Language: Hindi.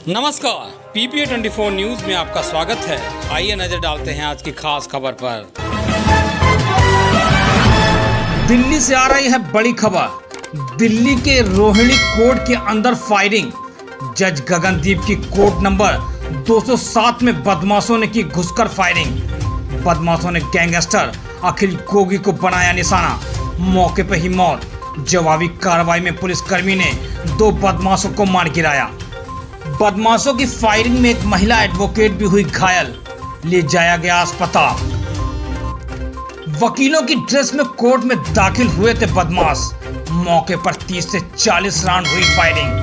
नमस्कार, PPA 24 न्यूज में आपका स्वागत है। आइए नजर डालते हैं आज की खास खबर पर। दिल्ली से आ रही है बड़ी खबर। दिल्ली के रोहिणी कोर्ट के अंदर फायरिंग। जज गगनदीप की कोर्ट नंबर 207 में बदमाशों ने की घुसकर फायरिंग। बदमाशों ने गैंगस्टर अखिल गोगी को बनाया निशाना। मौके पर ही मौत। जवाबी कार्रवाई में पुलिसकर्मी ने 2 बदमाशों को मार गिराया। बदमाशों की फायरिंग में एक महिला एडवोकेट भी हुई घायल, ले जाया गया अस्पताल। वकीलों की ड्रेस में कोर्ट में दाखिल हुए थे बदमाश। मौके पर 30 से 40 राउंड हुई फायरिंग।